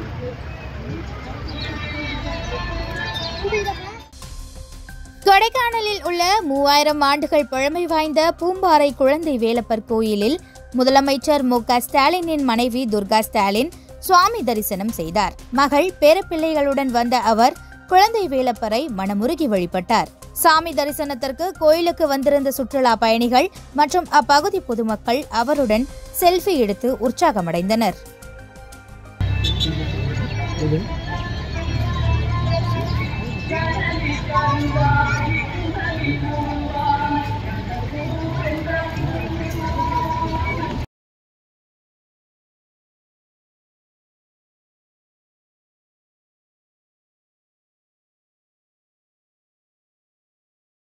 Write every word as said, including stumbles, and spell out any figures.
கொடைக்கானலில் உள்ள மூவாயிரம் ஆண்டுகள் பழமை வாய்ந்த பூம்பாறை குழந்தை வேலப்பர் கோயிலில் முதலமைச்சர் மு க ஸ்டாலினின் மனைவி துர்கா ஸ்டாலின் சுவாமி தரிசனம் செய்தார். மகள் பேரப்பிள்ளைகளுடன் வந்த அவர் குழந்தை வேலப்பரை மனமுருகி வழிபட்டார். சாமி தரிசனத்திற்கு கோயிலுக்கு வந்திருந்த சுற்றுலா பயணிகள் மற்றும் அப்பகுதி பொதுமக்கள் அவருடன் செல்ஃபி எடுத்து உற்சாகமடைந்தனர். Thank you.